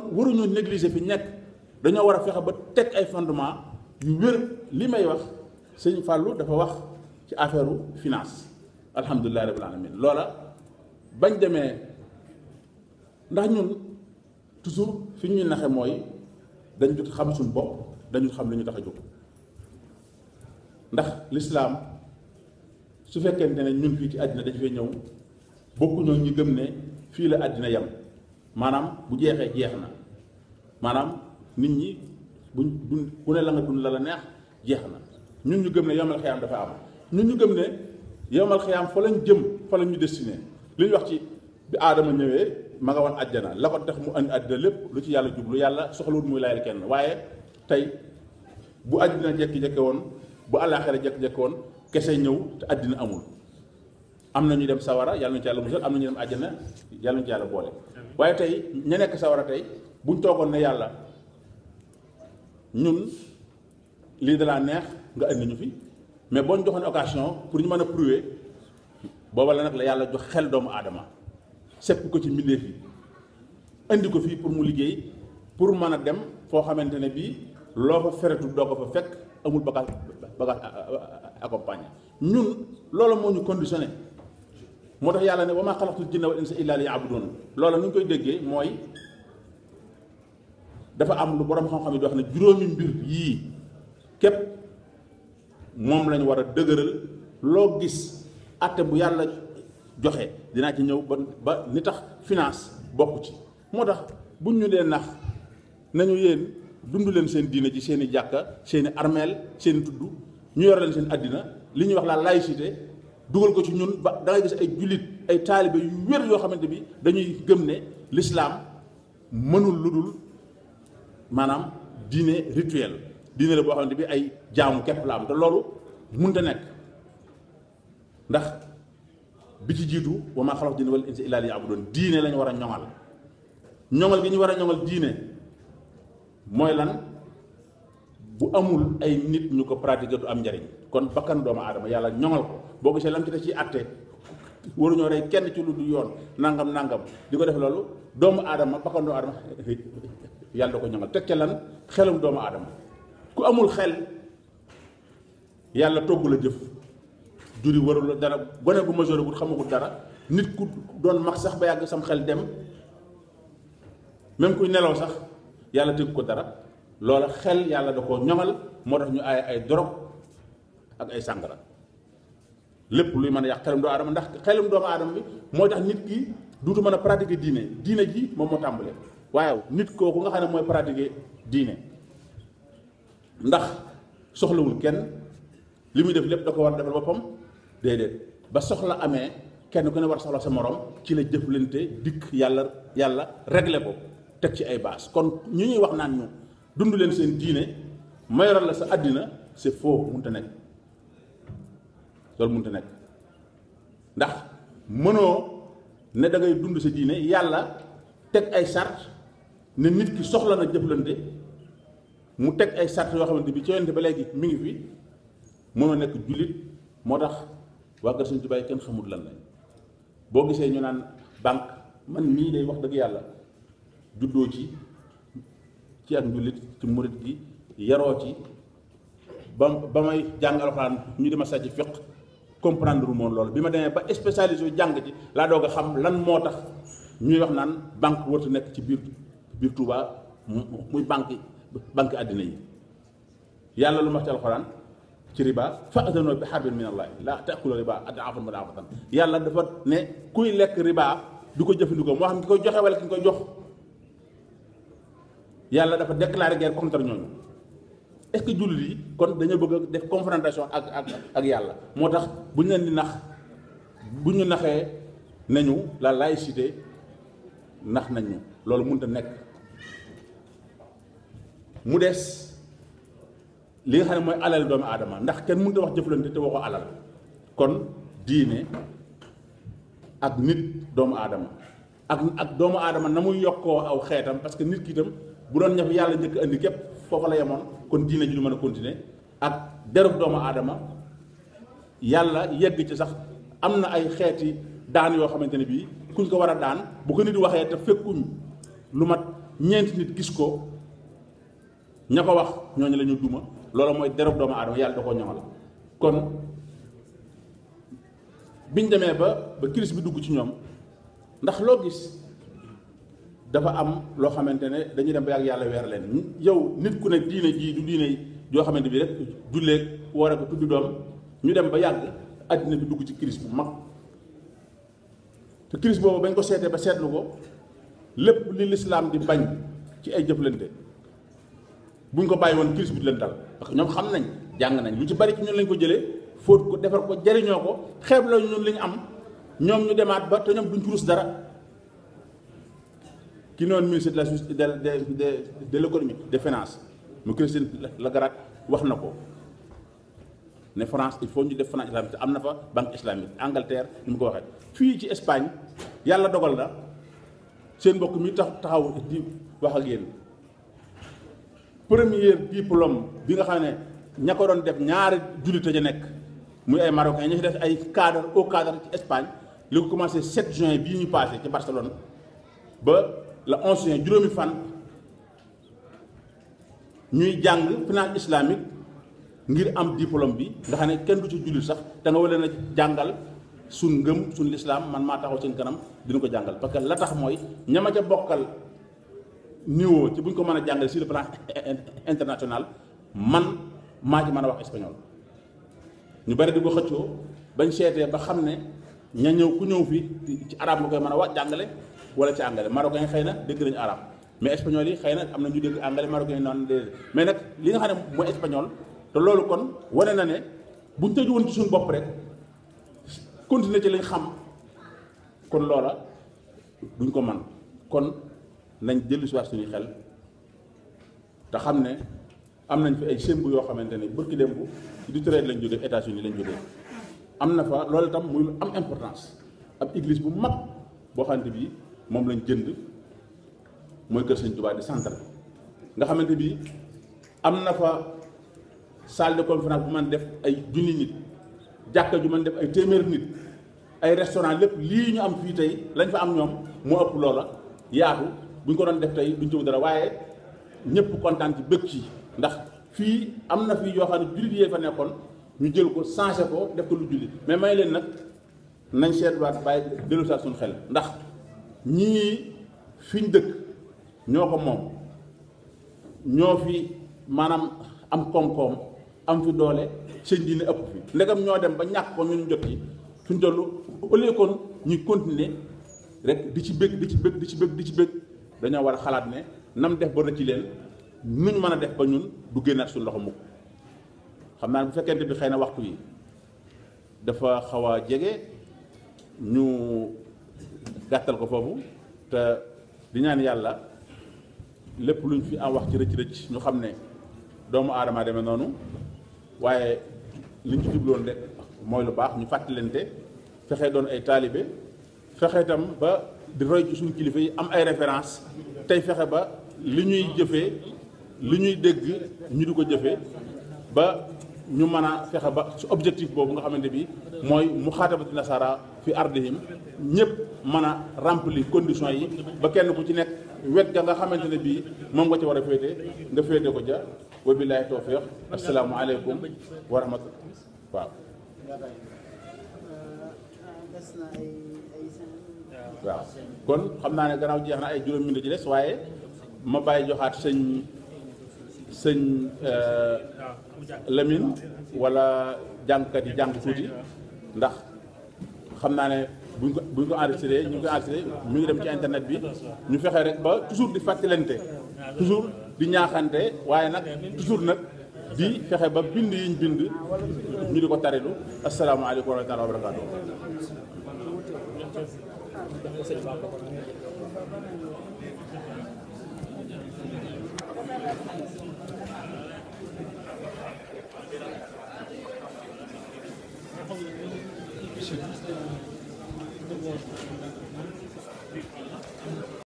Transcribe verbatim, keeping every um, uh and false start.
waruñu négliger fi nekk dañoo war a fexe ba teg ay fondement yu wér. li may wax sëñ Fallou dafa wax ci affaire finance alhamdulilah rabbil alamin loola bañ demee ndax ñun toujours fi ñuy naxe mooy dañ jot xam suñu bopp dañu xam li ñu tax a jóg ndax lislaam su fekkente ne ñun fii ci àddina dañ fay ñëw bokkuñoo ñi gëm ne fii la àddina yem maanaam bu jeexee jeex na maanaam nit ñi buñ buñ ku ne la nga dund la la neex jeex na ñun ñu gëm ne yomal xiyaam dafa am ñun ñu gëm ne yomal xiyaam fa lañ jëm fa lañ ñu destiné li ñu wax ci bi aadama ñëwee ma nga woon àjjana la ko tax mu andi àddina lépp lu ci yàlla jublu yàlla soxlawul muy layal kenn waaye tey bu àddina jekki-jekke woon bu àllaaxira jekki-jekke woon kese ñëw te àddina amul am na ñu dem sawara yàlla ñu ci yàlla musal am na ñu dem àjjana yàlla ñu ci yàlla boole waaye tey ña nekk sawara tey buñ toogoon ne yàlla ñun lii da laa neex nga indi ñu fi mais boo ñu joxoon occasion pour ñu mën a prouver booba la nag la yàlla jox xel doomu aadama sepp ko ci mbindeef yi indi ko fii pour mu liggéey pour mën a dem foo xamante ne bii loo fa feretu doo ko fa fekk amul bagage bagage accompagné ñun loolu moo ñu conditionné moo tax yàlla ne wa maa xalaqtul jinna wal insa illa liya'budun loolu nu ñu koy déggee mooy dafa am lu borom xam-xam yi di wax ne juróomi mbir yii képp moom lañu war a dëgëral loo gis atte bu yàlla joxe dinaa ci ñëw ba ba ni tax finance bokk ci moo tax buñ ñu dee nax nañu yéen dund leen seen diine ci seen i jàkka seen i armeel seen i tudd ñu yor leen seen àddina li ñuy wax la laïcité dugal ko ci ñun ba da ngay gis ay jullit ay taalibe yu wér yoo xamante bi dañuy gëm ne l'islam mënul lu dul maanaam diine rituel diine la boo xamante bi ay jaamu képp la am te loolu mënta nekk ndax bi ci jiitu wa maa xalaqtul jinna wal insa illa liya'budun diine lañu war a ñoŋal ñoŋal gi ñu war a ñoŋal diine mooy lan bu amul ay nit ñu ko pratiquer du am njariñ kon bakkan doomu aadama yàlla ñoŋal ko boo gisee lam ci def ci àtte waruñoo rey kenn ci lu du yoon nangam nangam di ko def loolu doomu aadama bakkan doomu aadama yàlla da ko ñoŋal teg ca lan xelum doomu aadama ku amul xel yàlla togg la jëf juri warul dara gone gu majeur bu xamagul dara nit ku doon mag sax ba yàgg sam xel dem même kuy nelaw sax yàlla tëgg ko dara loola xel yàlla da koo ñoŋal moo tax ñu ay ay dorog ak ay sàngara lépp luy mën a yàq xelum doomu aadama ndax xelum doomu aadama bi mooy tax nit ki duutu mën a pratiquer diine diine ji moom moo tàmbalee waaye nit kooku nga xam ne mooy pratiquer diine ndax soxlawul kenn li muy def lépp da ko war a defal boppam déedéet ba soxla amee kenn ku ne war soxla sa morom ci la jëflante dikk yàlla yàlla régler ko teg ci ay base kon ñu ñuy wax naan ñu dund leen seen diine mayoral la sa àddina c'est faux mënta nekk loolu mënta nekk ndax mënoo ne da ngay dund sa diine yàlla teg ay sart ne nit ki soxla na jëflante mu teg ay sart yoo xamante bi ci yonente ba léegi mi ngi fi mënoo nekk jullit moo tax waa kër Sëñ Tuubaa kenn xamul lan lañ boo gisee ñu naan banque man mii day wax dëgg yàlla juddoo ci ci ak njullit ci murit gi yaroo ci ba ba may jàng alxuraan ñu dema sàcc fiq comprendre moom loolu bi ma demee ba spécialisé jàng ci laa doog a xam lan moo tax ñuy wax naan banque wartu nekk ci biir biir Touba muy banque banque àddina yi yàlla lu ma wax ci alxuraan ci riba fa'zanu bi harbin min Allah laa ta'kulu riba ad'afan mud'afatan yàlla dafa ne kuy lekk riba du ko jëfandikoo moo xam ki koy joxe wala ki koy jox yàlla dafa déclaré guerre contre ñooñu est-ce que jullit yi kon dañoo bëgg a def confrontation ak ak ak yàlla moo tax bu ñu leen di nax bu ñu naxee nañu la laïcité nax nañ ñu loolu mënut a nekk mu des li nga xam ne mooy alal doomu aadama ndax kenn mënut a wax jëflante te waxoo alal kon diine ak nit doomu aadama ak ak doomu aadama na muy yokkoo aw xeetam parce que nit ki itam bu doon ñaf yàlla njëkk andi képp foofa la yemoon kon diine ji du mën a continuer ak derub doomu aadama yàlla yegg ci sax am na ay xeeti daan yoo xamante ne bii kuñ ko war a daan bu ko nit waxee te fekkuñ lu mat ñeenti nit gis ko ña ko wax ñooñu la ñu duma loolu mooy derog doomu aadama yàlla da koo ñoŋal. kon biñ demee ba ba crise bi dugg ci ñoom ndax loo gis dafa am loo xamante ne dañuy dem ba yàgg yàlla weer leen yow nit ku ne diine jii du diine joo xamante bi rek julleeg woore ko tudd doom ñu dem ba yàgg àddina bi dugg ci crise bu mag te crise boobu bañ ko seetee ba seetlu ko lépp li lislaam di bañ ci ay jëflante buñ ko bàyyi woon crise bi di leen dal parce que ñoom xam nañ jàng nañ lu ci bari ci ñun lañ ko jëlee fóot ko defar ko jariñoo ko xeeb la ñun li ñu am ñoom ñu demaat ba te ñoom duñ ci rus dara. ki noonu ministre de la justice de de de l'économie des finances mu Christine Lagarde wax na ko ne France il faut ñu def finance islamique am na fa banque islamique Angleterre ni mu ko waxee. fii ci Espagne yàlla dogal na seen mbokk mi tax taxaw di wax ak yéen premier diplôme bi nga xam ne ña ko doon def ñaari jullit ja nekk muy ay marocains ña ci def ay cadre au cadre ci Espagne li ko commencé sept juin bii ñu passé ci Barcelone ba. la onze juin juróomi fan ñuy jàng finance islamique ngir am diplôme bi nga xam ne kenn du ci jullit sax da nga war leen a jàngal suñ ngëm suñ lislaam man maa taxaw seen kanam dina ko jàngal parce que la tax mooy ñama ca bokkal niveau ci bu ñu ko mën a jàngal sur le plan international man maa ci mën a wax espagnol ñu bari di ko xëccoo bañ seetee ba xam ne ña ñëw ku ñëw fii ci arab nga koy mën a wax jàngale wala ci anglais marocain yi xëy na dégg nañu arabe mais espagnol yi xëy na am na ñu dégg anglais marocain yi noonu déedéet mais nag li nga xam ne mooy espagnol te loolu kon wane na ne buñ tëju woon ci suñu bopp rek continuer ci lañ xam kon loola duñ ko man kon nañ dellu si waat suñuy xel te xam ne am nañ fi ay sémb yoo xamante ne bërki démb du traité lañ jógee États-Unis lañ jógee am na fa loolu itam muy lu am importance ab église bu mag boo xamante bi moom lañ jënd mooy kër Sëñ Tuubaa di centre nga xamante bi am na fa salle de conférence bu man def ay junni nit jàkka ju man def ay téeméer nit ay restaurant lépp lii ñu am fii tey lañ fa am ñoom moo ëpp loola yaatu bu ñu ko doon def tey duñ ci wut dara waaye ñëpp kontaan ci bëgg ci ndax fii am na fii yoo xam ne jullit yee fa nekkoon ñu jël ko changé ko def ko lu jullit mais may leen nag nañ seetluwaat bàyyi dellu saa suñu xel ndax ñii fi ñu dëkk ñoo ko moom ñoo fi maanaam am koom-koom am fi doole seen diine ëpp fi ndegam ñoo dem ba ñàkk ko ñun jot yi fi ñu toll au lieu kon ñuy continuer rek di ci bëgg di ci bëgg di ci bëgg di ci bëgg dañoo war a xalaat ne nam def ba rëcc leen nuñ mën a def ba ñun du génnaat suñu loxo mukk xam naa bu fekkente bi xëy na waxtu yi dafa xaw a jege ñu gàttal ko foofu te di ñaan yàlla lépp luñ fi am wax ci rëcc rëcc ñu xam ne doomu aadama demee noonu waaye liñ ci jubloon rek mooy lu baax ñu fàttalante fexe doon ay taalibe fexe itam ba di roy ci suñu kilifa yi am ay référence tey fexe ba li ñuy jëfee li ñuy dégg ñu di ko jëfee ba ñu mën a fexe ba su objectif boobu nga xamante bi mooy mu xaatabati nasara fi ardihim ñëpp mën a remplir conditions yi ba kenn ku ci nekk wet ga nga xamante ne bii moom nga ci war a féete nga féete ko ja wa billaahi tawfiq assalaamu aleykum wa rahmatullah waaw waaw kon xam naa ne gannaaw jeex na ay juróom minute ci des waaye ma bàyyi joxaat sëñ sëñ Lamine wala jàngkat yi jàng tuuti ndax xam naa ne buñ ko buñ ko enregistré ñu ngi ko enregistré mi ngi dem ci internet bi ñu fexe rek ba toujours di fàttalante toujours di ñaaxante waaye nag toujours nag di fexe ba bind yiñ bind ñu di ko tarilu asalaamaaleykum wa rahmatulah wa barakaatu. Thank you.